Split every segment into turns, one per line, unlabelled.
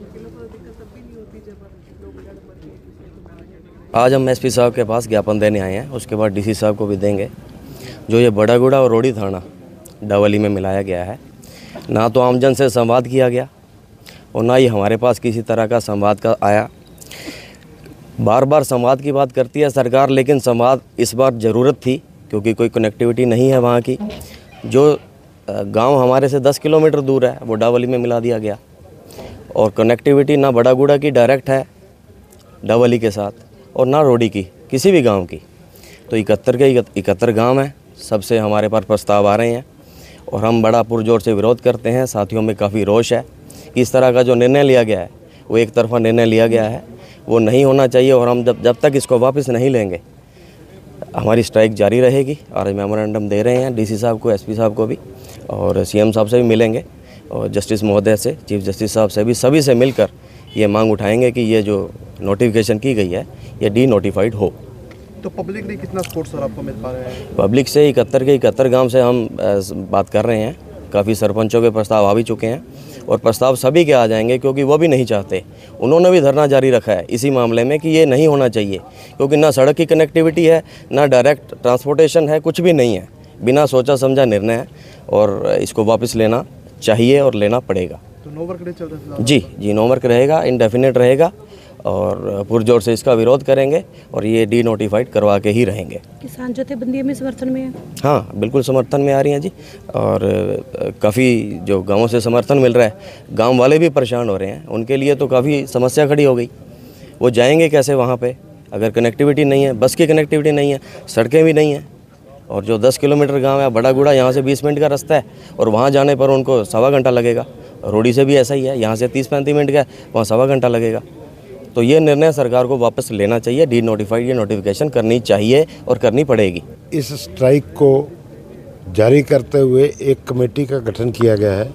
आज हम एसपी साहब के पास ज्ञापन देने आए हैं, उसके बाद डीसी साहब को भी देंगे। जो ये बड़ागुड़ा और रोड़ी थाना डावली में मिलाया गया है, ना तो आमजन से संवाद किया गया और ना ही हमारे पास किसी तरह का संवाद का आया। बार बार संवाद की बात करती है सरकार, लेकिन संवाद इस बार ज़रूरत थी क्योंकि कोई कनेक्टिविटी नहीं है वहाँ की। जो गांव हमारे से 10 किलोमीटर दूर है वो डावली में मिला दिया गया और कनेक्टिविटी ना बड़ागुड़ा की डायरेक्ट है डावली के साथ और ना रोडी की किसी भी गांव की। तो 71 गांव हैं, सबसे हमारे पास प्रस्ताव आ रहे हैं और हम बड़ा पुरजोर से विरोध करते हैं। साथियों में काफ़ी रोष है। इस तरह का जो निर्णय लिया गया है वो एक तरफा निर्णय लिया गया है, वो नहीं होना चाहिए और हम जब तक इसको वापस नहीं लेंगे हमारी स्ट्राइक जारी रहेगी। और मेमोरेंडम दे रहे हैं डीसी साहब को, एसपी साहब को भी और सीएम साहब से भी मिलेंगे और जस्टिस महोदय से, चीफ जस्टिस साहब से भी, सभी से मिलकर ये मांग उठाएंगे कि ये जो नोटिफिकेशन की गई है ये डी नोटिफाइड हो।
तो पब्लिक ने कितना सपोर्ट सर आपको मिल पा रहा है?
पब्लिक से 71 गांव से हम बात कर रहे हैं। काफ़ी सरपंचों के प्रस्ताव आ भी चुके हैं और प्रस्ताव सभी के आ जाएंगे क्योंकि वो भी नहीं चाहते। उन्होंने भी धरना जारी रखा है इसी मामले में कि ये नहीं होना चाहिए क्योंकि ना सड़क की कनेक्टिविटी है, ना डायरेक्ट ट्रांसपोर्टेशन है, कुछ भी नहीं है। बिना सोचा समझा निर्णय है और इसको वापस लेना चाहिए और लेना पड़ेगा।
तो नो वर्क डे चल रहा है?
जी नो वर्क रहेगा, इंडेफिनिट रहेगा और पुरजोर से इसका विरोध करेंगे और ये डी नोटिफाइड करवा के ही रहेंगे।
किसान जथेबंदी में समर्थन में है?
हाँ, बिल्कुल समर्थन में आ रही हैं जी और काफ़ी जो गांवों से समर्थन मिल रहा है, गांव वाले भी परेशान हो रहे हैं। उनके लिए तो काफ़ी समस्या खड़ी हो गई। वो जाएंगे कैसे वहाँ पे अगर कनेक्टिविटी नहीं है, बस की कनेक्टिविटी नहीं है, सड़कें भी नहीं हैं। और जो 10 किलोमीटर गाँव है बड़ागुड़ा, यहाँ से 20 मिनट का रास्ता है और वहाँ जाने पर उनको सवा घंटा लगेगा। रोडी से भी ऐसा ही है, यहाँ से 30-35 मिनट का, वहाँ सवा घंटा लगेगा। तो ये निर्णय सरकार को वापस लेना चाहिए, डी नोटिफाइड ये नोटिफिकेशन करनी चाहिए और करनी पड़ेगी।
इस स्ट्राइक को जारी करते हुए एक कमेटी का गठन किया गया है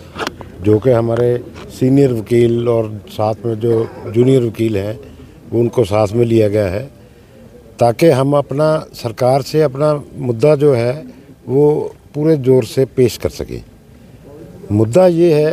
जो कि हमारे सीनियर वकील और साथ में जो जूनियर वकील हैं वो उनको साथ में लिया गया है ताकि हम अपना सरकार से अपना मुद्दा जो है वो पूरे ज़ोर से पेश कर सकें। मुद्दा ये है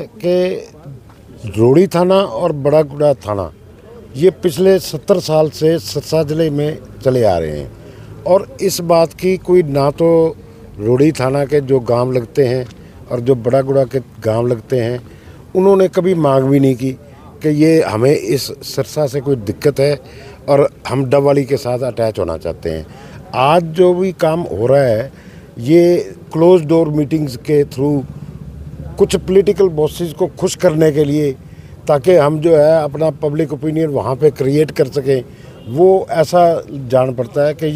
कि रोड़ी थाना और बड़ागुड़ा थाना ये पिछले 70 साल से सिरसा जिले में चले आ रहे हैं और इस बात की कोई ना तो रोड़ी थाना के जो गांव लगते हैं और जो बड़ागुड़ा के गांव लगते हैं उन्होंने कभी मांग भी नहीं की कि ये हमें इस सिरसा से कोई दिक्कत है और हम डावली के साथ अटैच होना चाहते हैं। आज जो भी काम हो रहा है ये क्लोज डोर मीटिंग्स के थ्रू कुछ पॉलिटिकल बॉसेस को खुश करने के लिए ताकि हम जो है अपना पब्लिक ओपिनियन वहाँ पे क्रिएट कर सकें, वो ऐसा जान पड़ता है कि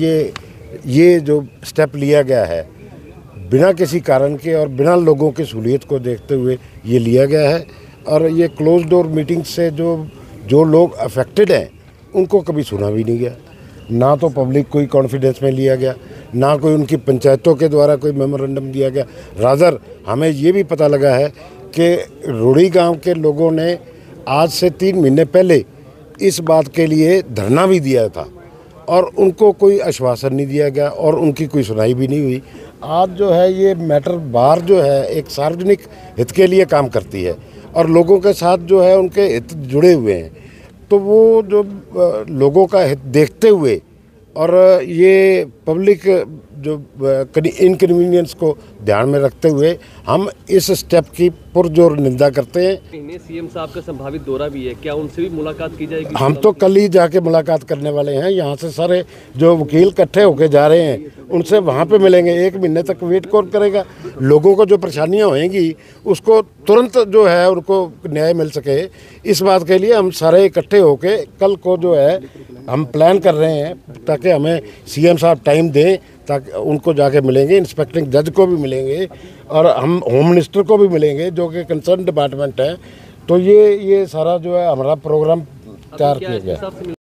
ये जो स्टेप लिया गया है बिना किसी कारण के और बिना लोगों की सहूलियत को देखते हुए ये लिया गया है। और ये क्लोज डोर मीटिंग से जो लोग अफेक्टेड हैं उनको कभी सुना भी नहीं गया, ना तो पब्लिक कोई कॉन्फिडेंस में लिया गया, ना कोई उनकी पंचायतों के द्वारा कोई मेमोरेंडम दिया गया। रादर हमें ये भी पता लगा है कि रोड़ी गांव के लोगों ने आज से 3 महीने पहले इस बात के लिए धरना भी दिया था और उनको कोई आश्वासन नहीं दिया गया और उनकी कोई सुनाई भी नहीं हुई। आज जो है ये मैटर बार जो है एक सार्वजनिक हित के लिए काम करती है और लोगों के साथ जो है उनके हित जुड़े हुए हैं, तो वो जो लोगों का हित देखते हुए और ये पब्लिक जो इनकन्वीनियंस को ध्यान में रखते हुए हम इस स्टेप की पुरजोर निंदा करते हैं।
सीएम साहब का संभावित दौरा भी है, क्या उनसे भी मुलाकात की जाएगी?
हम तो कल ही जाके मुलाकात करने वाले हैं। यहाँ से सारे जो वकील इकट्ठे होके जा रहे हैं उनसे वहाँ पे मिलेंगे। 1 महीने तक वेट कौन करेगा? लोगों को जो परेशानियाँ होंगी उसको तुरंत जो है उनको न्याय मिल सके, इस बात के लिए हम सारे इकट्ठे होके कल को जो है हम प्लान कर रहे हैं ताकि हमें सीएम साहब टाइम दें ताकि उनको जाके मिलेंगे, इंस्पेक्टिंग जज को भी मिलेंगे और हम होम मिनिस्टर को भी मिलेंगे जो कि कंसर्न डिपार्टमेंट है। तो ये सारा जो है हमारा प्रोग्राम तैयार किया गया।